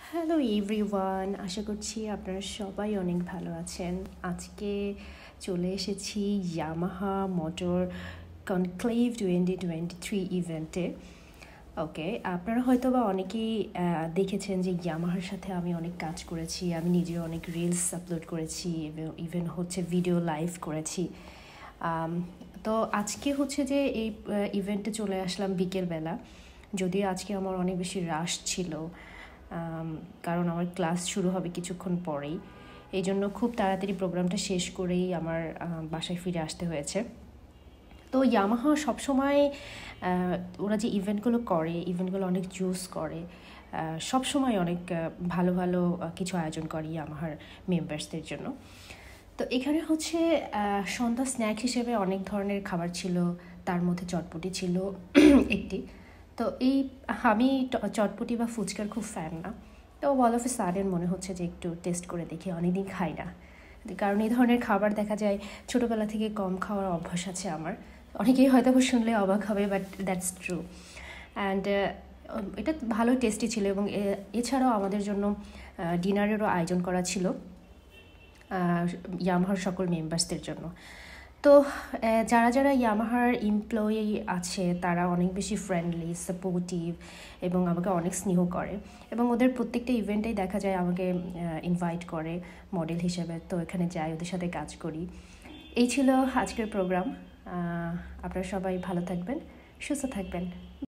Hello everyone, আশা করছি আপনারা সবাই অনেক ভালো আছেন। আজকে চলে এসেছি ইয়ামাহা মোটর কনক্লেভ 2023 ইভেন্টে। ওকে, আপনারা হয়তো বা অনেকেই দেখেছেন যে ইয়ামাহার সাথে আমি অনেক কাজ করেছি, আমি নিজেও অনেক রিলস আপলোড করেছি, ইভেন হচ্ছে ভিডিও লাইভ করেছি। তো আজকে হচ্ছে যে এই ইভেন্টে চলে আসলাম বিকেলবেলা, যদিও আজকে আমার অনেক বেশি রাশ ছিল, কারণ আমার ক্লাস শুরু হবে কিছুক্ষণ পরেই। এই জন্য খুব তাড়াতাড়ি প্রোগ্রামটা শেষ করেই আমার বাসায় ফিরে আসতে হয়েছে। তো ইয়ামাহা সবসময় ওরা যে ইভেন্টগুলো করে, ইভেন্টগুলো অনেক জুস করে, সবসময় অনেক ভালো ভালো কিছু আয়োজন করে ইয়ামাহার মেম্বার্সদের জন্য। তো এখানে হচ্ছে সন্ধ্যা স্ন্যাক হিসেবে অনেক ধরনের খাবার ছিল, তার মধ্যে চটপটি ছিল একটি। তো আমি চটপটি বা ফুচকার খুব ফ্যান না, তো অল অফ এ সাডেন মনে হচ্ছে যে একটু টেস্ট করে দেখি, অনেকদিন খাই না। কারণ এই ধরনের খাবার দেখা যায় ছোটোবেলা থেকে কম খাওয়ার অভ্যাস আছে আমার। অনেকেই হয়তো শুনলে অবাক হবে, বাট দ্যাটস ট্রু। অ্যান্ড এটা ভালোই টেস্টি ছিল, এবং এছাড়াও আমাদের জন্য ডিনারেরও আয়োজন করা ছিল ইয়ামাহার সকল মেম্বার্সদের জন্য। তো যারা যারা ইয়ামাহার এমপ্লয়ি আছে তারা অনেক বেশি ফ্রেন্ডলি, সাপোর্টিভ, এবং আমাকে অনেক স্নেহ করে, এবং ওদের প্রত্যেকটা ইভেন্টেই দেখা যায় আমাকে ইনভাইট করে মডেল হিসেবে। তো এখানে যাই, ওদের সাথে কাজ করি। এই ছিল আজকের প্রোগ্রাম। আপনারা সবাই ভালো থাকবেন, সুস্থ থাকবেন।